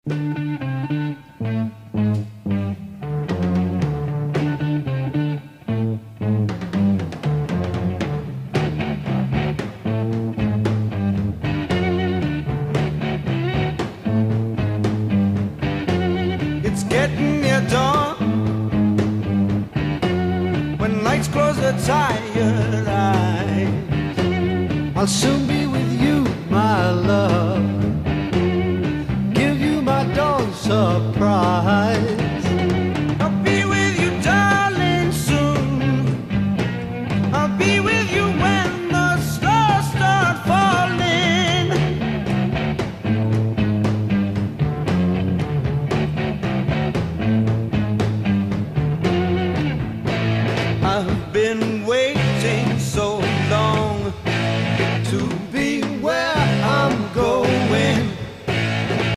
It's getting near dawn, when lights close the tired eyes. I'll soon be with you, my love, give you my dawn surprise.